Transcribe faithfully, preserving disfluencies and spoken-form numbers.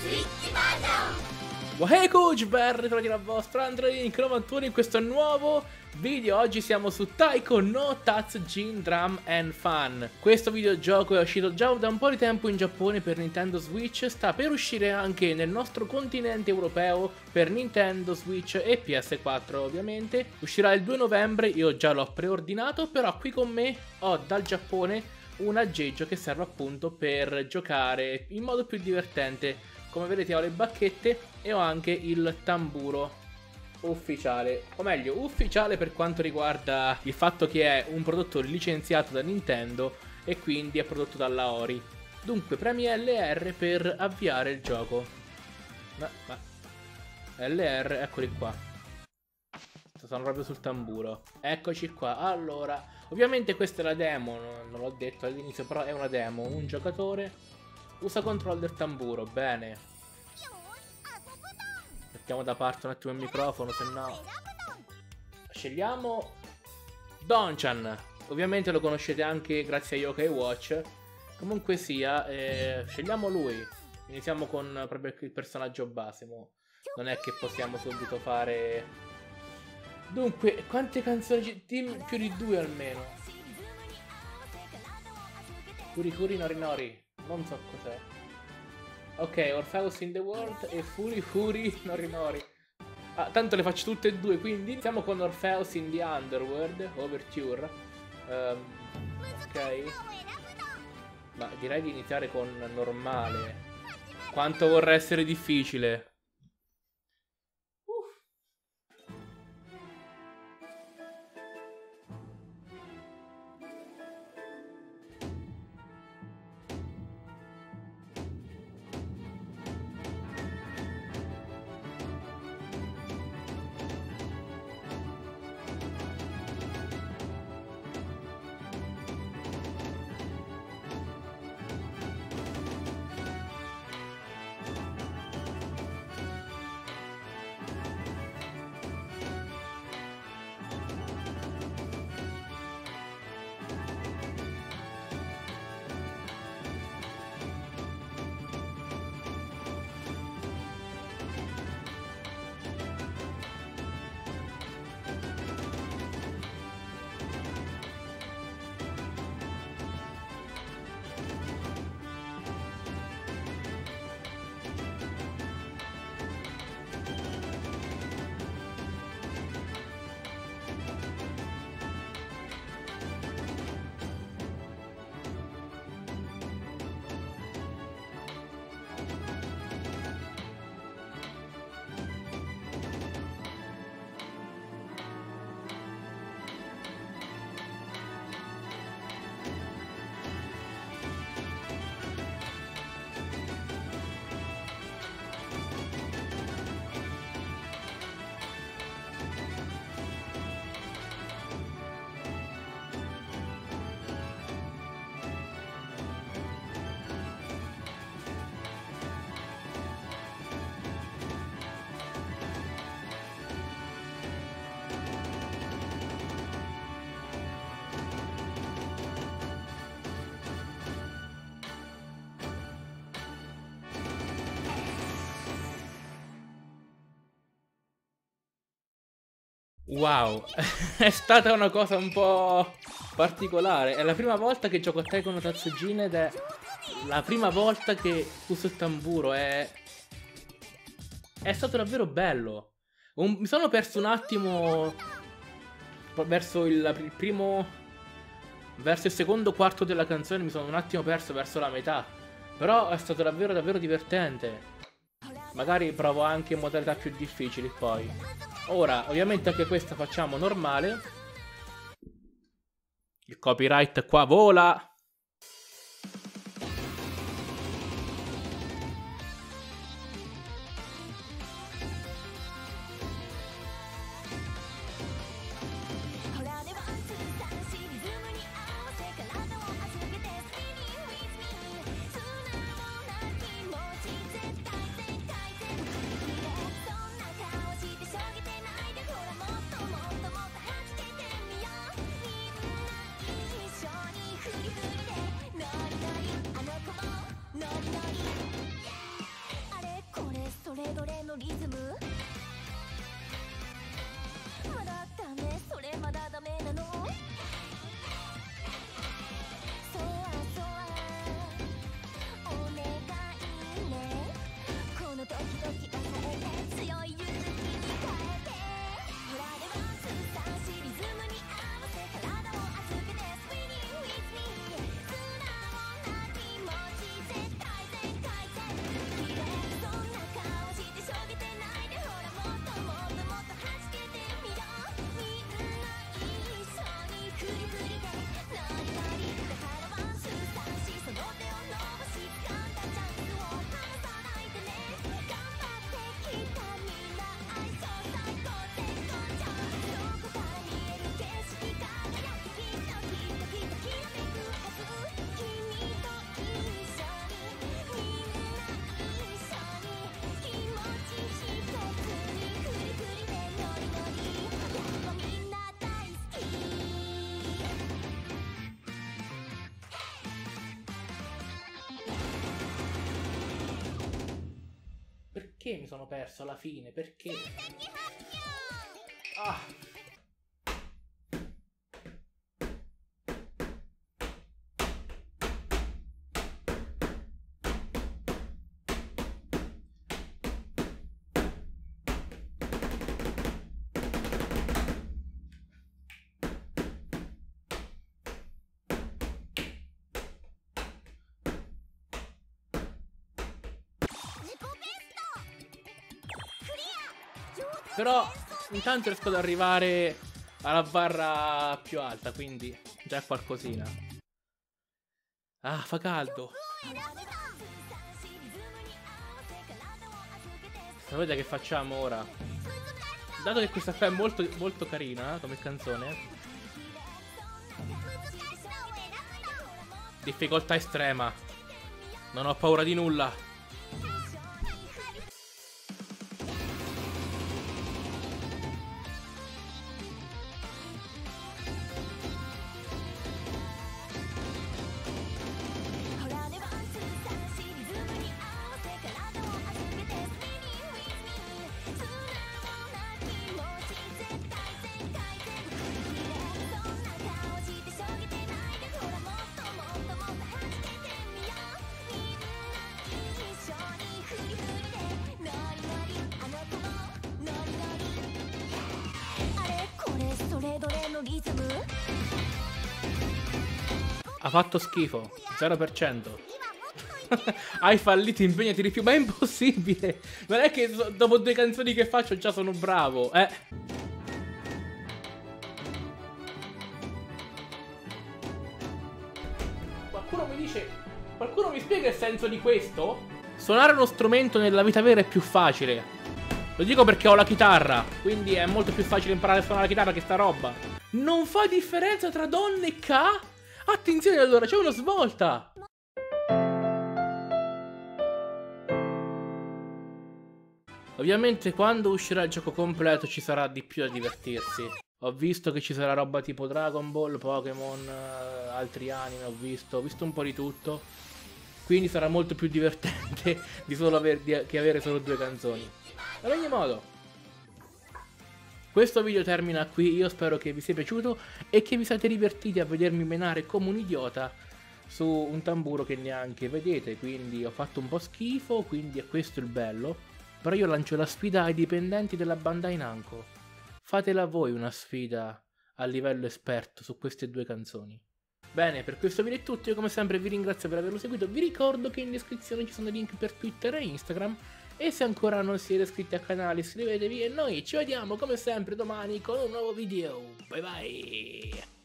Hey coach, ben ritrovati dal vostro Android novantuno in questo nuovo video. Oggi siamo su Taiko no Tatsujin Drum and Fun. Questo videogioco è uscito già da un po' di tempo in Giappone per Nintendo Switch. Sta per uscire anche nel nostro continente europeo per Nintendo Switch e P S quattro ovviamente. Uscirà il due novembre, io già l'ho preordinato. Però qui con me ho dal Giappone un aggeggio che serve appunto per giocare in modo più divertente. Come vedete ho le bacchette e ho anche il tamburo ufficiale, o meglio ufficiale per quanto riguarda il fatto che è un prodotto licenziato da Nintendo e quindi è prodotto dalla Ori. Dunque premi L R per avviare il gioco. Ma, ma L R, eccoli qua. Sono proprio sul tamburo. Eccoci qua. Allora, ovviamente questa è la demo, non l'ho detto all'inizio, però è una demo. Un giocatore usa control del tamburo, bene. Mettiamo da parte un attimo il microfono, se no. Scegliamo Donchan. Ovviamente lo conoscete anche grazie a Yokai Watch. Comunque sia, eh, scegliamo lui. Iniziamo con proprio il personaggio base. Mo. Non è che possiamo subito fare. Dunque, quante canzoni? Team più di due almeno. Kuri Kuri Nori Nori. Non so cos'è. Ok, Orpheus in the World e Furi Furi Nori Nori. Ah, tanto le faccio tutte e due, quindi iniziamo con Orpheus in the Underworld, Overture. Um, ok. Ma direi di iniziare con normale. Quanto vorrà essere difficile. Wow, è stata una cosa un po' particolare. È la prima volta che gioco a Taiko no Tatsujin ed è la prima volta che uso il tamburo. È, è stato davvero bello. Un... Mi sono perso un attimo verso il, il primo... Verso il secondo quarto della canzone mi sono un attimo perso verso la metà. Però è stato davvero davvero divertente. Magari provo anche in modalità più difficili poi. Ora, ovviamente anche questa facciamo normale. Il copyright qua vola. perché mi sono perso alla fine? Perché? Ah! Però intanto riesco ad arrivare alla barra più alta, quindi già è qualcosina. Ah, fa caldo. Sapete che facciamo ora? Dato che questa qua è molto, molto carina, eh, come canzone. Difficoltà estrema. Non ho paura di nulla. Ha fatto schifo, zero per cento. Hai fallito, impegnati di più. Ma è impossibile. Non è che so, dopo due canzoni che faccio già sono bravo. Eh. Qualcuno mi dice, qualcuno mi spiega il senso di questo? Suonare uno strumento nella vita vera è più facile. Lo dico perché ho la chitarra, quindi è molto più facile imparare a suonare la chitarra che sta roba. Non fa differenza tra donne e ca? Attenzione allora, c'è una svolta! Ovviamente quando uscirà il gioco completo ci sarà di più da divertirsi. Ho visto che ci sarà roba tipo Dragon Ball, Pokémon, uh, altri anime, ho visto, ho visto un po' di tutto. Quindi sarà molto più divertente di solo aver, di, che avere solo due canzoni. Ad ogni modo, questo video termina qui, io spero che vi sia piaciuto e che vi siate divertiti a vedermi menare come un idiota su un tamburo che neanche vedete, quindi ho fatto un po' schifo, quindi è questo il bello. Però io lancio la sfida ai dipendenti della Bandai Namco. Fatela voi una sfida a livello esperto su queste due canzoni. Bene, per questo video è tutto, io come sempre vi ringrazio per averlo seguito, vi ricordo che in descrizione ci sono link per Twitter e Instagram. E se ancora non siete iscritti al canale iscrivetevi e noi ci vediamo come sempre domani con un nuovo video. Bye bye!